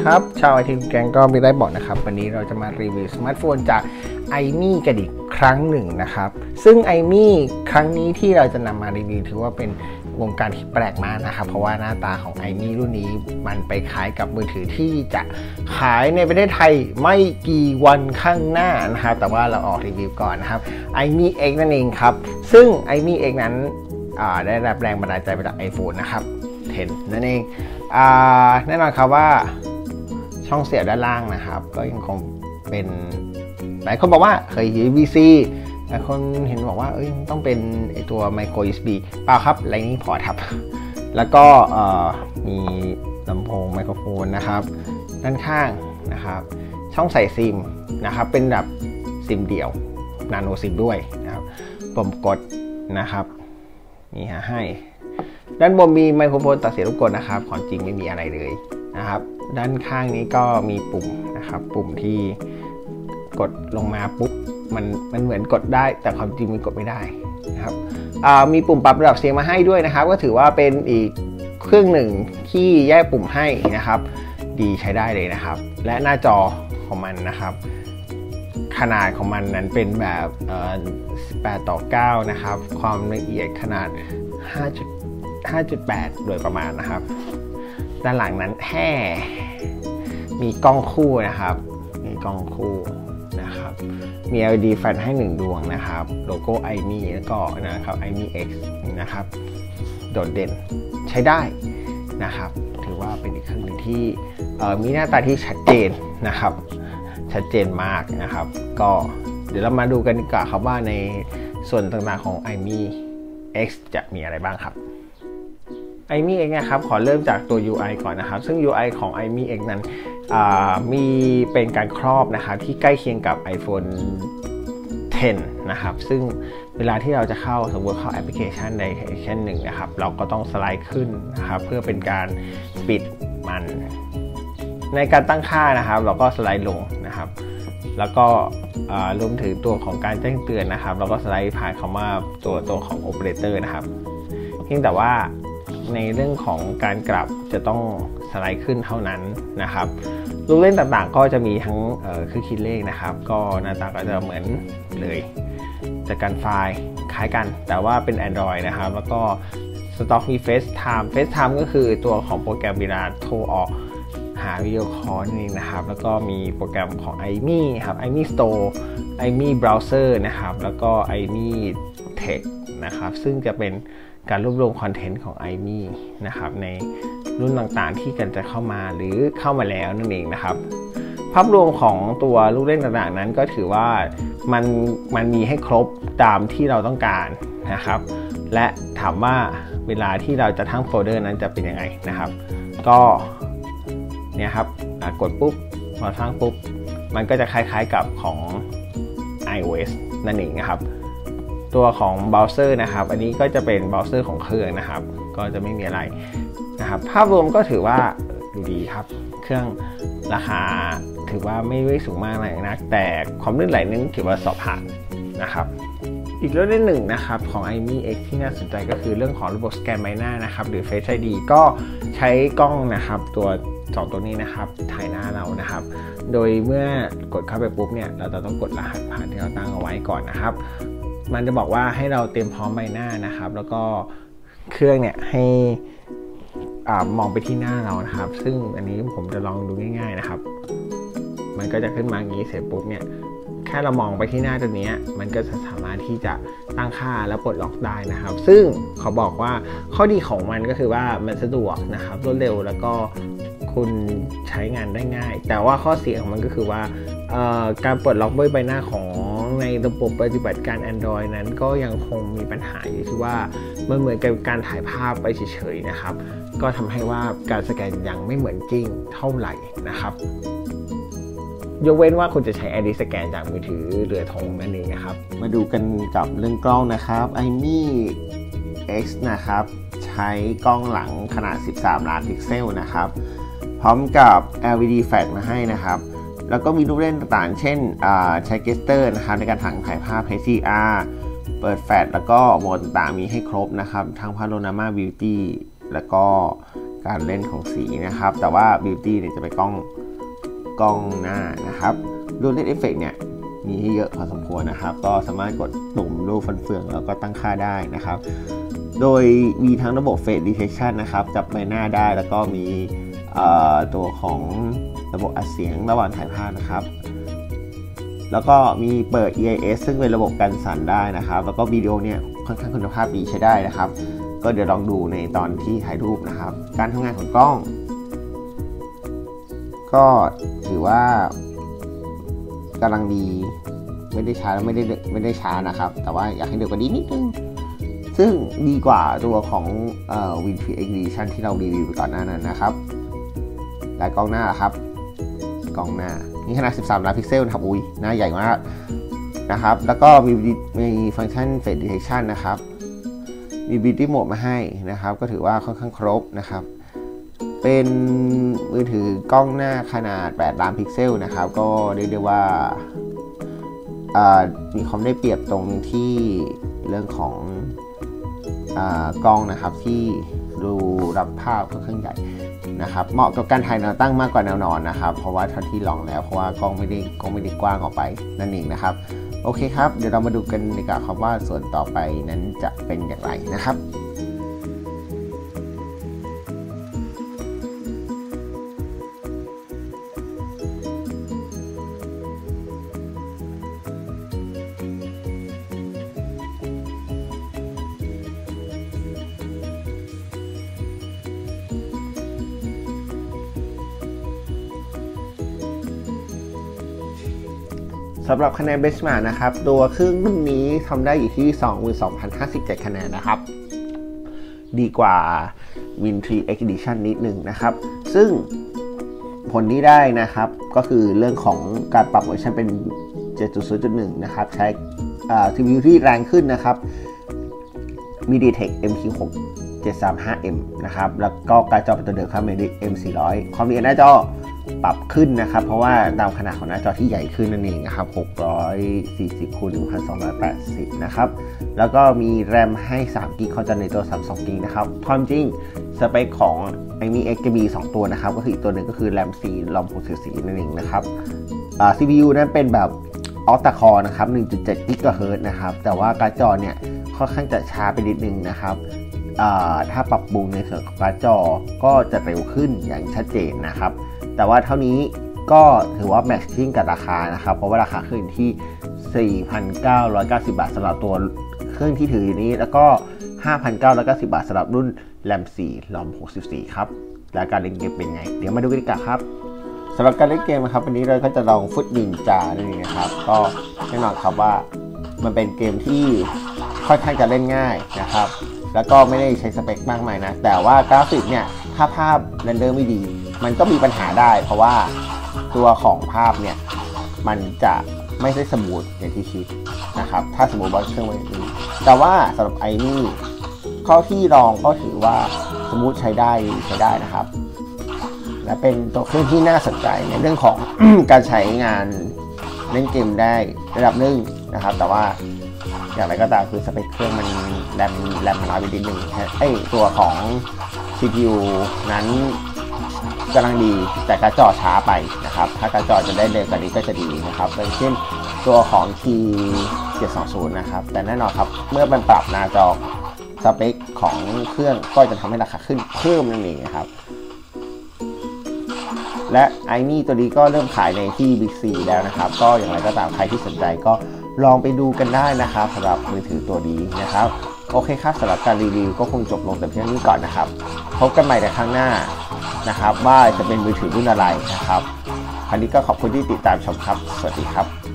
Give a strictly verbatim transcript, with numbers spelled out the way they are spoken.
ครับชาวไอทีแกงก็มีได้บอกนะครับวันนี้เราจะมารีวิวสมาร์ทโฟนจาก ไอ เอ็ม ไอ กันอีกครั้งหนึ่งนะครับซึ่ง ไอ เอ็ม ไอ ครั้งนี้ที่เราจะนำมารีวิวถือว่าเป็นวงการที่แปลกมากนะครับเพราะว่าหน้าตาของ ไอ เอ็ม ไอ รุ่นนี้มันไปคล้ายกับมือถือที่จะขายในประเทศไทยไม่กี่วันข้างหน้านะครับแต่ว่าเราออกรีวิวก่อนนะครับ ไอ เอ็ม ไอ X นั่นเองครับซึ่ง ไอ เอ็ม ไอ X นั้นได้รับแรงบันดาลใจมาจาก iPhone นะครับเท็นนั่นเองแน่นอนครับว่าช่องเสียบด้านล่างนะครับก็ยังคงเป็นหลายคนบอกว่าเคย ยู เอส บี ซี หลายคนเห็นบอกว่าเอ้ยต้องเป็นไอตัว micro ยู เอส บี เปล่าครับไรนี้พอครับแล้วก็มีลำโพงไมโครโฟนนะครับด้านข้างนะครับช่องใส่ซิมนะครับเป็นแบบซิมเดี่ยวนาโนซิมด้วยนะครับปุ่มกดนะครับมีให้ด้านบนมีไมโครโฟนตัดเสียงรบกวนนะครับของจริงไม่มีอะไรเลยนะครับด้านข้างนี้ก็มีปุ่มนะครับปุ่มที่กดลงมาปุ๊บมันมันเหมือนกดได้แต่ความจริงมันกดไม่ได้นะครับมีปุ่มปรับระดับเสียงมาให้ด้วยนะครับก็ถือว่าเป็นอีกเครื่องหนึ่งที่แยกปุ่มให้นะครับดีใช้ได้เลยนะครับและหน้าจอของมันนะครับขนาดของมันนั้นเป็นแบบสิบแปดต่อเก้านะครับความละเอียดขนาดห้าจุดแปดโดยประมาณนะครับด้านหลังนั้นแห่มีกล้องคู่นะครับมีกล้องคู่นะครับมี แอล อี ดี แฟลชให้หนึ่งดวงนะครับโลโก้ ไอ เอ็ม ไอ แล้วก็นะครับ ไอ เอ็ม ไอ X นะครับโดดเด่นใช้ได้นะครับถือว่าเป็นอีกเครื่องหนึ่งที่มีหน้าตาที่ชัดเจนนะครับชัดเจนมากนะครับก็เดี๋ยวเรามาดูกันดีกว่าครับว่าในส่วนต่างๆของ ไอ เอ็ม ไอ X จะมีอะไรบ้างครับ ไอ เอ็ม ไอ X นะครับขอเริ่มจากตัว ยู ไอ ก่อนนะครับซึ่ง ยู ไอ ของ ไอ เอ็ม ไอ X นั้นมีเป็นการครอบนะครับที่ใกล้เคียงกับ iPhone เท็น นะครับซึ่งเวลาที่เราจะเข้าสมมติเข้าแอปพลิเคชันใดแอปพลิเคชันหนึ่งนะครับเราก็ต้องสไลด์ขึ้นนะครับเพื่อเป็นการปิดมันในการตั้งค่านะครับเราก็สไลด์ลงนะครับแล้วก็รวมถึงตัวของการแจ้งเตือนนะครับเราก็สไลด์ผ่านคำว่าตัวตัวของโอเปอเรเตอร์นะครับเพียงแต่ว่าในเรื่องของการกลับจะต้องสไลด์ขึ้นเท่านั้นนะครับลูกเล่นต่างๆก็จะมีทั้งเครื่องคิดเลขนะครับก็หน้าตาก็จะเหมือนเลยจากการไฟล์คล้ายกันแต่ว่าเป็น Android นะครับแล้วก็สต็อกมี FaceTime FaceTime ก็คือตัวของโปรแกรมเวลาโทรออกหาวิดีโอคอลนี่นะครับแล้วก็มีโปรแกรมของ ไอ เอ็ม ไอ ครับ ไอ เอ็ม ไอ Store ไอ เอ็ม ไอ Browser นะครับแล้วก็ ไอ เอ็ม ไอ Tech นะครับซึ่งจะเป็นการรวบรวมคอนเทนต์ของ ไอ เอ็ม ไอ นะครับในรุ่นต่างๆที่กันจะเข้ามาหรือเข้ามาแล้วนั่นเองนะครับภาพรวมของตัวลูกเล่นต่างๆนั้นก็ถือว่ามันมันมีให้ครบตามที่เราต้องการนะครับและถามว่าเวลาที่เราจะทั้งโฟลเดอร์นั้นจะเป็นยังไงนะครับก็เนี่ยครับกดปุ๊บพอสร้างปุ๊บมันก็จะคล้ายๆกับของ iOS นั่นเองนะครับตัวของเบราว์เซอร์นะครับอันนี้ก็จะเป็นเบราว์เซอร์ของเครื่องนะครับก็จะไม่มีอะไรนะครับภาพรวมก็ถือว่าดูดีครับเครื่องราคาถือว่าไม่ได้สูงมากนักแต่ความลื่นไหลนึงถือว่าสอบผ่านนะครับอีกเรื่องหนึ่งนะครับของ ไอ เอ็ม ไอ X ที่น่าสนใจก็คือเรื่องของระบบสแกนใบหน้านะครับหรือ Face ไอ ดี ก็ใช้กล้องนะครับตัวสองตัวนี้นะครับถ่ายหน้าเรานะครับโดยเมื่อกดเข้าไปปุ๊บเนี่ยเราจะต้องกดรหัสผ่านที่เราตั้งเอาไว้ก่อนนะครับมันจะบอกว่าให้เราเตรียมพร้อมใบหน้านะครับแล้วก็เครื่องเนี่ยให้มองไปที่หน้าเรานะครับซึ่งอันนี้ผมจะลองดูง่ายๆนะครับมันก็จะขึ้นมาอย่างนี้เสร็จปุ๊บเนี่ยแค่เรามองไปที่หน้าตัวนี้มันก็จะสามารถที่จะตั้งค่าและปลดล็อกได้นะครับซึ่งเขาบอกว่าข้อดีของมันก็คือว่ามันสะดวกนะครับรวดเร็วแล้วก็คุณใช้งานได้ง่ายแต่ว่าข้อเสียของมันก็คือว่าการปลดล็อกด้วยใบหน้าของในระบบปฏิบัติการ Android นั้นก็ยังคงมีปัญหาอยู่ที่ว่ามันเหมือนกับการถ่ายภาพไปเฉยๆนะครับก็ทำให้ว่าการสแกนยังไม่เหมือนจริงเท่าไหร่นะครับยกเว้นว่าคุณจะใช้ ไอ ดี สแกนจากมือถือเรือธงนั่นเองนะครับมาดูกันกับเรื่องกล้องนะครับ ไอ เอ็ม ไอ X นะครับใช้กล้องหลังขนาดสิบสามล้านพิกเซลนะครับพร้อมกับ แอล อี ดี แฟลชมาให้นะครับแล้วก็มีลูกเล่นต่างๆเช่นใช้เกสเตอร์นะครับในการถ่ายภาพ เอช ดี อาร์ เปิดแฟลชแล้วก็โหมดต่างๆมีให้ครบนะครับทั้ง Panorama Beauty แล้วก็การเล่นของสีนะครับแต่ว่า Beauty เนี่ยจะไปกล้องกล้องหน้านะครับรูปเล่นเอฟเฟกต์เนี่ยมีให้เยอะพอสมควรนะครับก็สามารถกดปุ่มรูปฟันเฟืองแล้วก็ตั้งค่าได้นะครับโดยมีทั้งระบบ Face Detection นะครับจับใบหน้าได้แล้วก็มีตัวของระบบอัดเสียงระหว่างถ่ายภาพนะครับแล้วก็มีเปิด อี ไอ เอส ซึ่งเป็นระบบกันสั่นได้นะครับแล้วก็วิดีโอเนี่ยค่อนข้างคุณภาพดีใช้ได้นะครับก็เดี๋ยวลองดูในตอนที่ถ่ายรูปนะครับการทำงานของกล้องก็ถือว่ากำลังดีไม่ได้ช้าและไม่ได้ไม่ได้ช้านะครับแต่ว่าอยากให้เร็วกว่านี้นิดนึงซึ่งดีกว่าตัวของเอ่อ Win ทรี Edition ที่เรารีวิวไปก่อนหน้านั้นนะครับและกล้องหน้าครับกล้องหน้านี่ขนาดสิบสามล้านพิกเซลนะครับอุ้ยหน้าใหญ่มากนะครับแล้วก็มีมีฟังก์ชัน Face Detection นะครับมี Beauty Mode มาให้นะครับก็ถือว่าค่อนข้างครบนะครับเป็นมือถือกล้องหน้าขนาดแปดล้านพิกเซลนะครับก็เรียกได้ว่ามีความได้เปรียบตรงที่เรื่องของกล้องนะครับที่ดูรับภาพค่อนข้างใหญ่นะครับเหมาะกับการถ่ายแนวตั้งมากกว่าแนวนอนนะครับเพราะว่าเท่าที่ลองแล้วเพราะว่ากล้องไม่ได้กล้องไม่ได้กว้างออกไปนั่นเองนะครับโอเคครับเดี๋ยวเรามาดูกันดีกว่าครับว่าส่วนต่อไปนั้นจะเป็นอย่างไรนะครับสำหรับคะแนนเบนช์มาร์กนะครับตัวเครื่องรุ่นนี้ทำได้อยู่ที่ สองหมื่นสองพันห้าสิบเจ็ด คะแนนนะครับดีกว่า Win ทรี Edition นิดหนึ่งนะครับซึ่งผลที่ได้นะครับก็คือเรื่องของการปรับเวอร์ชันเป็น เจ็ดจุดศูนย์จุดหนึ่ง นะครับใช้ ซี พี ยู ที่แรงขึ้นนะครับ MediaTek เอ็ม คิว หก เจ็ดสามห้า เอ็ม นะครับแล้วก็การ์ดจอเป็นตัวเดิมครับ MediaTek เอ็ม สี่ร้อย ความละเอียดหน้าจอปรับขึ้นนะครับเพราะว่าตามขนาดของหน้าจอที่ใหญ่ขึ้นนั่นเองนะครับหกร้อยสี่สิบคูณหนึ่งพันสองร้อยแปดสิบนะครับแล้วก็มีแรมให้สามกิกะไบต์คอนจันในตัวสามสิบสองกิกะไบต์นะครับความจริงสเปคของ ไอ เอ็ม ดี เอ็กซ์ จะมีสองตัวนะครับก็คืออีกตัวหนึ่งก็คือแรมสี่ลอมหกสิบสี่นั่นเองนะครับอ่า ซี พี ยู นั้นเป็นแบบออคตาคอร์นะครับ หนึ่งจุดเจ็ด กิกะเฮิรตซ์นะครับแต่ว่าการ์ดจอเนี่ยค่อนข้างจะช้าไปนิดนึงนะครับถ้าปรับปรุงในส่วนของการ์ดจอก็จะเร็วขึ้นอย่างชัดเจนนะครับแต่ว่าเท่านี้ก็ถือว่าแมทชิ่งกับราคานะครับเพราะว่าราคาขึ้นที่ สี่พันเก้าร้อยเก้าสิบ บาทสำหรับตัวเครื่องที่ถืออยู่นี้แล้วก็ ห้าพันเก้าร้อยเก้าสิบ บาทสำหรับรุ่นแรมสี่ลอมหกสิบสี่ครับและการเล่นเกมเป็นไงเดี๋ยวมาดูกันดีกว่าครับสำหรับการเล่นเกมนะครับวันนี้เราก็จะลองฟุตนินจานั่นเองนะครับก็แน่นอนครับว่ามันเป็นเกมที่ค่อนข้างจะเล่นง่ายนะครับแล้วก็ไม่ได้ใช้สเปคมากมายนะแต่ว่ากราฟิกเนี่ยถ้าภาพเรนเดอร์ไม่ดีมันก็มีปัญหาได้เพราะว่าตัวของภาพเนี่ยมันจะไม่ได้สมูทอย่างที่คิดนะครับถ้าสมมติว่าเครื่องมันนี้แต่ว่าสำหรับไอ้นี่เข้าที่ลองก็ถือว่าสมูทใช้ได้ใช้ได้นะครับและเป็นตัวเครื่องที่น่าสนใจในเรื่องของ การใช้งานเล่นเกมได้ระดับหนึ่งนะครับแต่ว่าอย่างไรก็ตามคือสเปคเครื่องมันแรมแรมมันน้อยไปนิดนึงไอ้ตัวของ ซี พี ยู นั้นกำลังดีแต่การ์ดจอช้าไปนะครับถ้าการ์ดจอจะได้เร็วกว่านี้ก็จะดีนะครับอย่างเช่นตัวของ ที เจ็ดสองศูนย์ นะครับแต่แน่นอนครับเมื่อมันปรับหน้าจอสเปคของเครื่องก็จะทำให้ราคาขึ้นเพิ่มนั่นเองครับและไอ้นี่ตัวนี้ก็เริ่มขายในที่ Big ซี แล้วนะครับก็อย่างไรก็ตามใครที่สนใจก็ลองไปดูกันได้นะครับสำหรับมือถือตัวนี้นะครับโอเคครับสำหรับการรีวิวก็คงจบลงแต่เพียงนี้ก่อนนะครับพบกันใหม่ในครั้งหน้านะครับว่าจะเป็นมือถือรุ่นอะไรนะครับคราวนี้ก็ขอบคุณที่ติดตามชมครับสวัสดีครับ